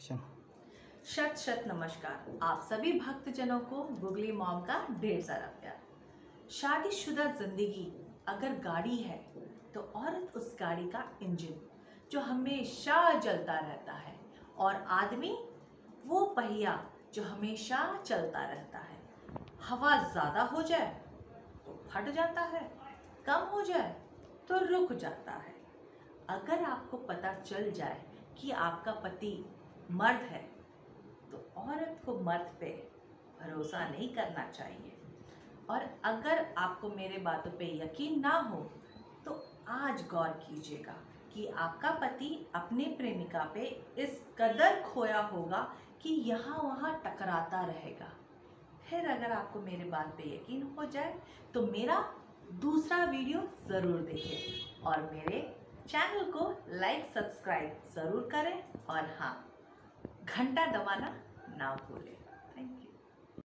Action. शत शत नमस्कार। आप सभी भक्तजनों को गुगली मॉम का ढेर सारा प्यार। शादीशुदा जिंदगी अगर गाड़ी है तो औरत उस गाड़ी का इंजन जो हमेशा जलता रहता है, और आदमी वो पहिया जो हमेशा चलता रहता है। हवा ज़्यादा हो जाए तो फट जाता है, कम हो जाए तो रुक जाता है। अगर आपको पता चल जाए कि आपका पति मर्द है तो औरत को मर्द पे भरोसा नहीं करना चाहिए। और अगर आपको मेरे बातों पे यकीन ना हो तो आज गौर कीजिएगा कि आपका पति अपने प्रेमिका पे इस कदर खोया होगा कि यहाँ वहाँ टकराता रहेगा। फिर अगर आपको मेरे बात पे यकीन हो जाए तो मेरा दूसरा वीडियो ज़रूर देखें और मेरे चैनल को लाइक सब्सक्राइब ज़रूर करें, और हाँ, घंटा दबाना ना भूलें। Thank you.